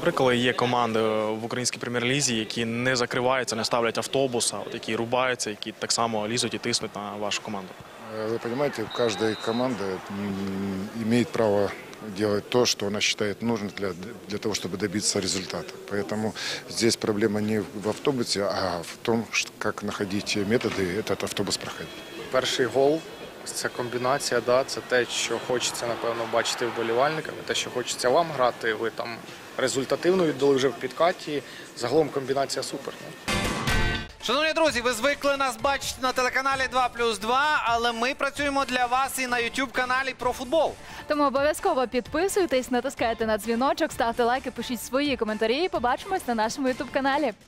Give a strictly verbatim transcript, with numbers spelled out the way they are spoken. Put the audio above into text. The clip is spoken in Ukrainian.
коли є команди в українській прем'єр-лізі, які не закриваються, не ставлять автобуса, от які рубаються, які так само лізуть і тиснуть на вашу команду? Вы понимаете, каждая команда имеет право делать то, что она считает нужным для, для того, чтобы добиться результата. Поэтому здесь проблема не в автобусе, а в том, что, как находить методы этот автобус проходить. Перший гол – це комбінація, да, це те, що хочеться, напевно, бачити вболівальниками, те, що хочеться вам грати. Ви там результативно віддали вже в підкаті. Загалом комбінація супер. Шановні друзі, ви звикли нас бачити на телеканалі два плюс два, але ми працюємо для вас і на ютуб-каналі про футбол. Тому обов'язково підписуйтесь, натискайте на дзвіночок, ставте лайки, пишіть свої коментарі і побачимось на нашому ютуб-каналі.